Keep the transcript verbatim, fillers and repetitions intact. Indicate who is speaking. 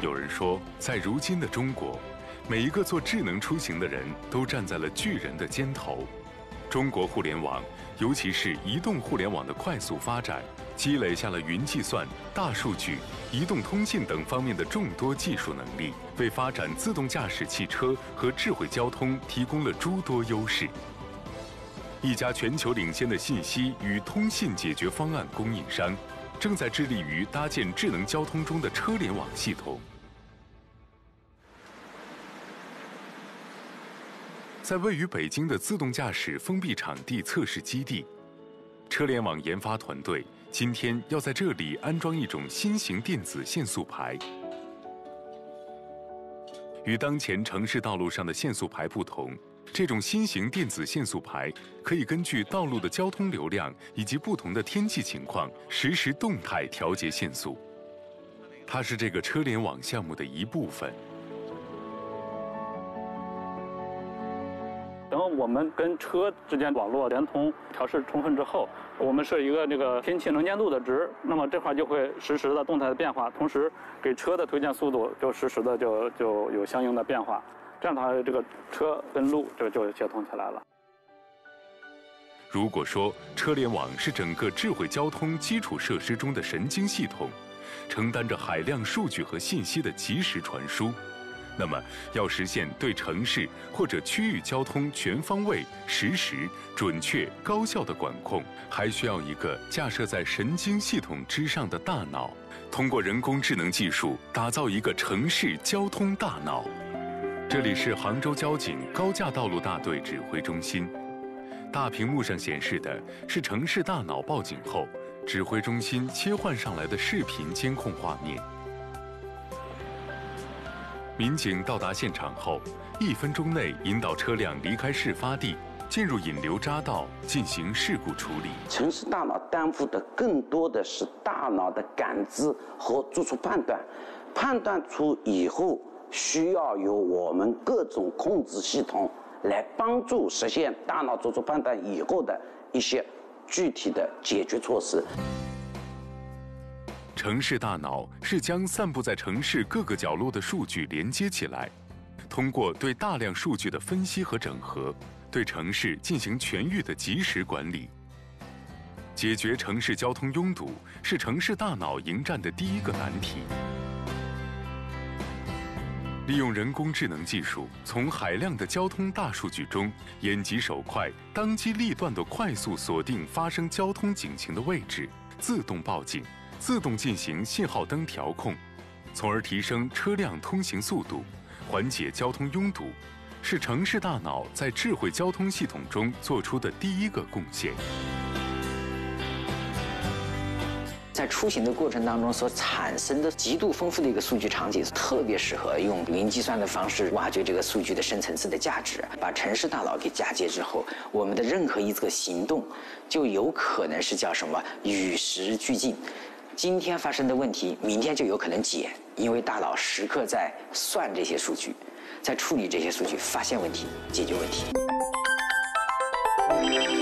Speaker 1: 有人说，在如今的中国，每一个做智能出行的人都站在了巨人的肩头。中国互联网，尤其是移动互联网的快速发展，积累下了云计算、大数据、移动通信等方面的众多技术能力，为发展自动驾驶汽车和智慧交通提供了诸多优势。一家全球领先的信息与通信解决方案供应商，正在致力于搭建智能交通中的车联网系统。在位于北京的自动驾驶封闭场地测试基地，车联网研发团队今天要在这里安装一种新型电子限速牌。与当前城市道路上的限速牌不同，这种新型电子限速牌可以根据道路的交通流量以及不同的天气情况，实时动态调节限速。它是这个车联网项目的一部分。
Speaker 2: 等我们跟车之间网络联通调试充分之后，我们设一个这个天气能见度的值，那么这块就会实时的动态的变化，同时给车的推荐速度就实时的就就有相应的变化。这样的话，这个车跟路这个就协同起来了。
Speaker 1: 如果说车联网是整个智慧交通基础设施中的神经系统，承担着海量数据和信息的及时传输，那么要实现对城市或者区域交通全方位、实时、准确、高效的管控，还需要一个架设在神经系统之上的大脑，通过人工智能技术打造一个城市交通大脑。这里是杭州交警高架道路大队指挥中心，大屏幕上显示的是城市大脑报警后，指挥中心切换上来的视频监控画面。民警到达现场后，一分钟内引导车辆离开事发地，进入引流匝道进行事故处理。
Speaker 3: 城市大脑担负的更多的是大脑的感知和做出判断，判断出以后需要由我们各种控制系统来帮助实现大脑做出判断以后的一些具体的解决措施。
Speaker 1: 城市大脑是将散布在城市各个角落的数据连接起来，通过对大量数据的分析和整合，对城市进行全域的及时管理。解决城市交通拥堵是城市大脑迎战的第一个难题。利用人工智能技术，从海量的交通大数据中，眼疾手快、当机立断地快速锁定发生交通警情的位置，自动报警，自动进行信号灯调控，从而提升车辆通行速度，缓解交通拥堵，是城市大脑在智慧交通系统中做出的第一个贡献。
Speaker 4: 在出行的过程当中所产生的极度丰富的一个数据场景，特别适合用云计算的方式挖掘这个数据的深层次的价值。把城市大脑给嫁接之后，我们的任何一个行动就有可能是叫什么与时俱进。今天发生的问题，明天就有可能解，因为大脑时刻在算这些数据，在处理这些数据，发现问题，解决问题。